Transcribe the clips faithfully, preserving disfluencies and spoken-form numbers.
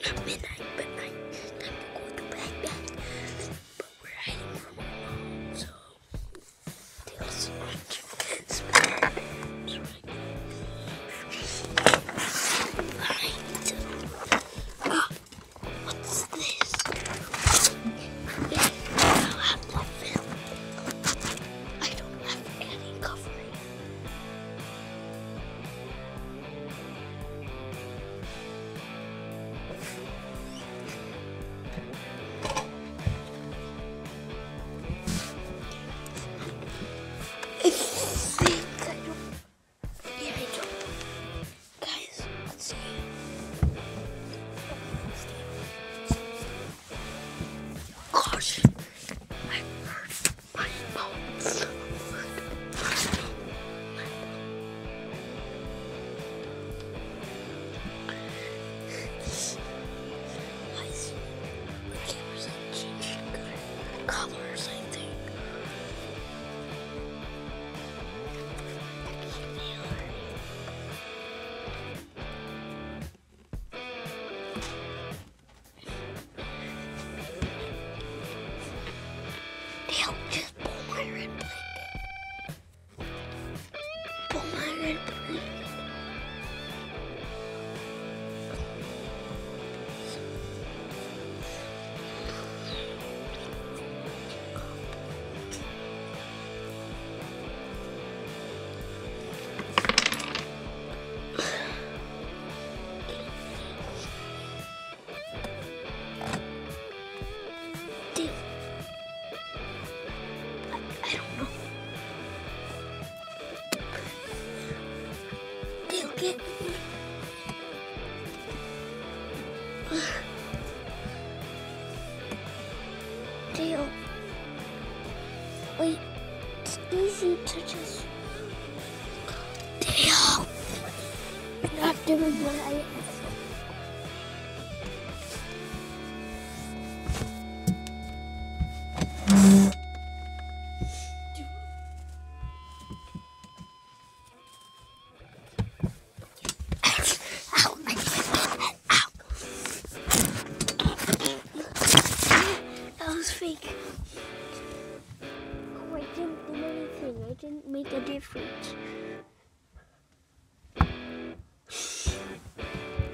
midnight, but night. Time to go to bed, bed. But we're hiding from our mom, so Tails watch. It's better. It's right. Ah, what's this? Yeah, I'll have to film. I don't have any covering. I think I don't. Yeah, I don't. Guys, let's see. Gosh, I hurt my bones. I see. The camera's like changing colors, I think. Dale, just pull my red blanket. Pull my red blanket. Dale. I don't know. Dale, get me. Dale. Wait. It's easy to just. Dale. You're not doing what I asked. That was fake. Oh, I didn't do anything. I didn't make a difference.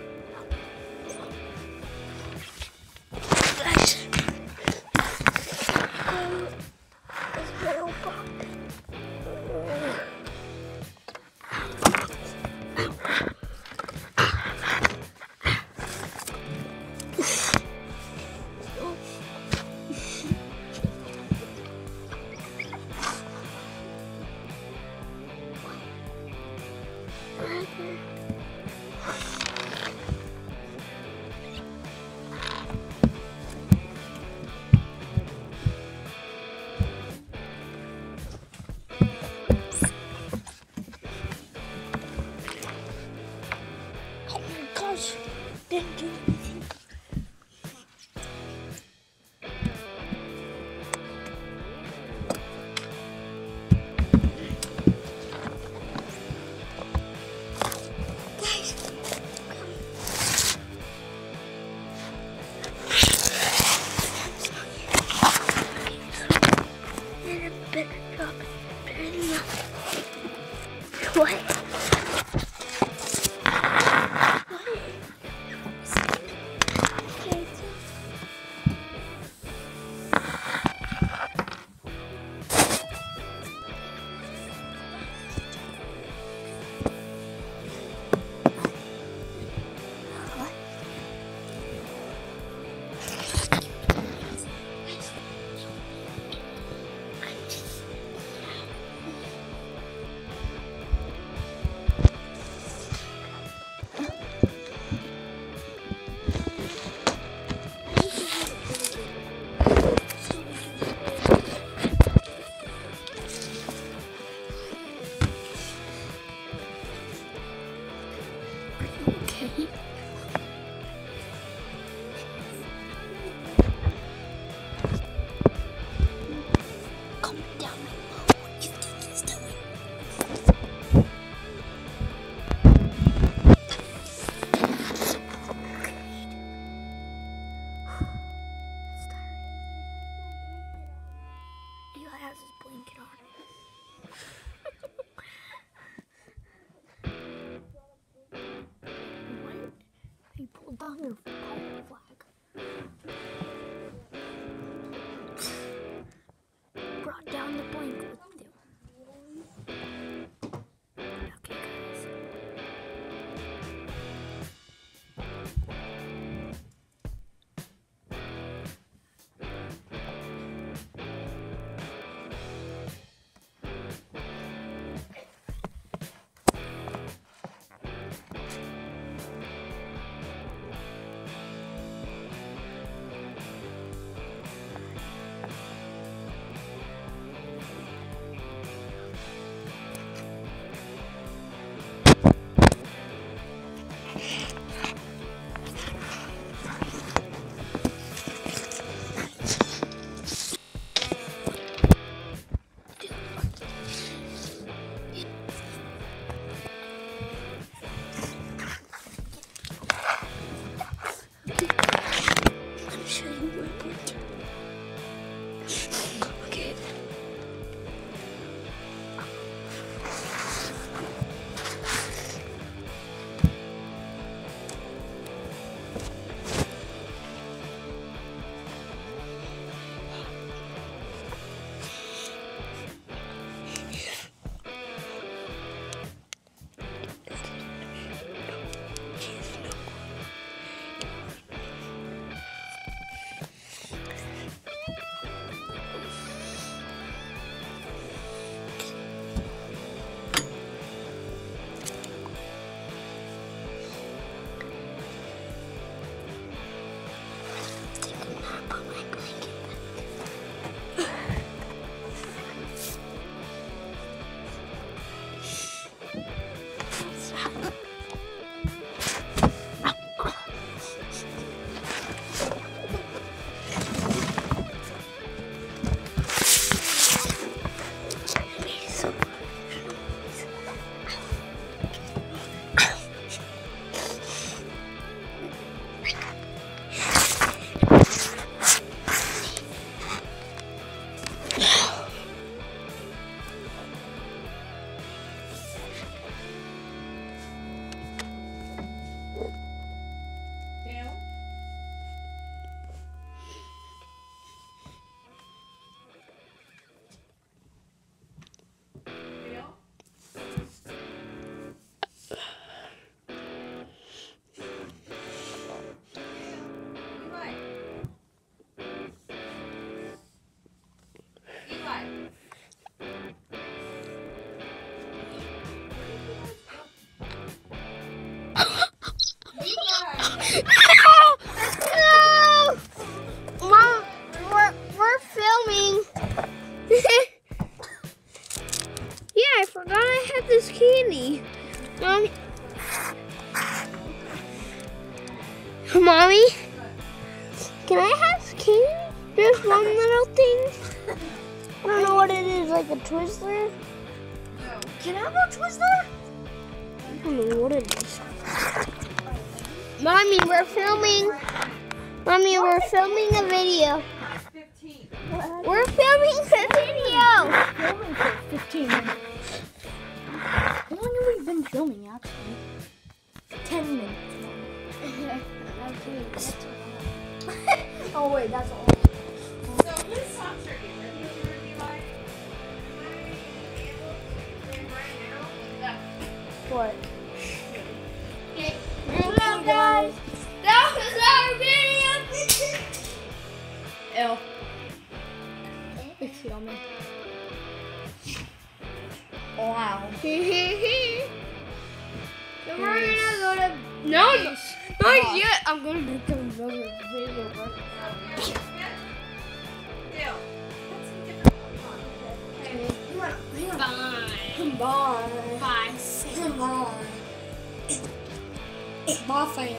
on your home flag. Brought down the blank with you. Okay, guys. No! Mom, we're, we're filming. Yeah, I forgot I had this candy. Mommy. Mommy, can I have candy? Just one little thing? I don't know what it is, like a Twizzler? Can I have a Twizzler? I don't know what it is. Mommy, we're filming. Mommy, we're filming a video. We're filming a video. Filming for fifteen minutes. How long have we been filming, actually? Ten minutes. Oh wait, that's all. So whose socks are you? Are these your Levi? What? Okay. Hello, guys. That was our video. Ew. It's filming. Wow. So we're gonna go to no, no, not yet. I'm gonna do some video. video but Dale, what's the difference? Bye. Come on. Bye. Come on. Bye.